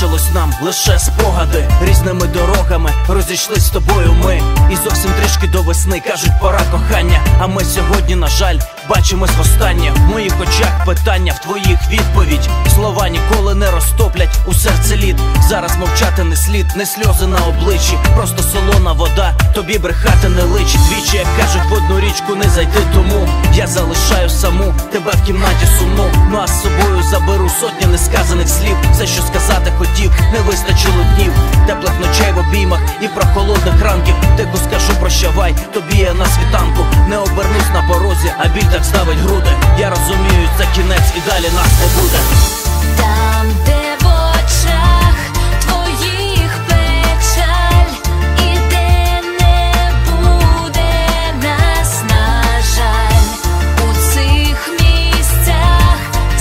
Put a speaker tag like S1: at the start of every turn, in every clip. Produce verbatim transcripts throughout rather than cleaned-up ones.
S1: залишилось нам лише спогади. Різними дорогами розійшлись з тобою ми. І зовсім трішки до весни, кажуть, пора кохання. А ми сьогодні, на жаль, бачимось востаннє. В моїх очах питання, в твоїх відповідь. Слова ніколи не розтоплять у серці лід. Зараз мовчати не слід, не сльози на обличчі, просто солона вода, тобі брехати не личить. Двічі, як кажуть, в одну річку не зайти, тому я залишаю саму тебе в кімнаті сумну. Ну а з собою заберу сотні несказаних слів. Все, що сказати хотів, не вистачило днів, теплих ночей в обіймах і прохолодних ранків. Тихо скажу прощавай, тобі я на світанку. Не обернусь на порозі, а біль так ставить груди. Я розумію, це кінець і далі нас не буде.
S2: Там, де в очах твоїх печаль, і де не буде нас, на жаль, у цих місцях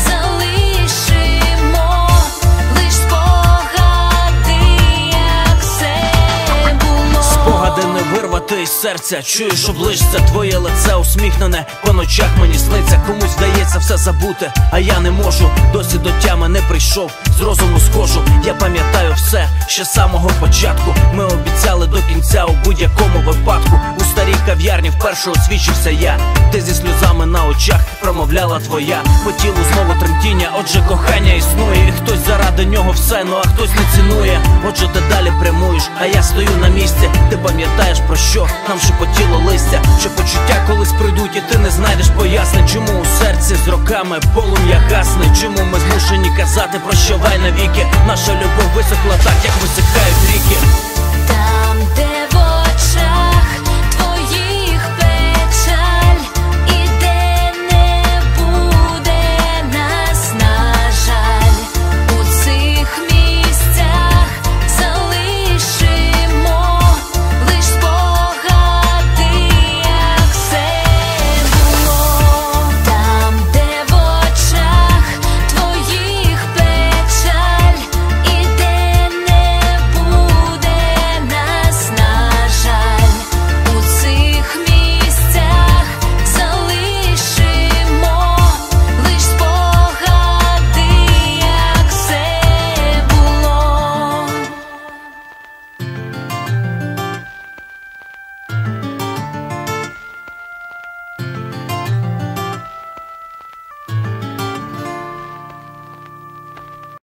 S2: залишимо лиш спогади, як все було.
S1: Спогади не вирвати із серця. Чуєш, обличчя твоє лице усміхнене. По ночах мені сниться, комусь вдається все забути, а я не можу, досі до тями не прийшов, з розуму схожу. Я пам'ятаю все, ще з самого початку. Ми обіцяли до кінця у будь-якому випадку. У старій кав'ярні вперше освічився я. Ти зі сльозами на очах промовляла твоя. По тілу знову тремтіння, отже кохання існує. І хтось заради нього все, ну а хтось не цінує. Отже ти далі прямуєш, а я стою на місці. Ти пам'ятаєш про що нам шепотіло листя? Що почуття колись прийдуть і ти не знайдеш пояснень. Чому у серці з роками полум'я гасне? Чому ми змушені казати прощавай навіки? Наша любов висохла так, як висихають ріки.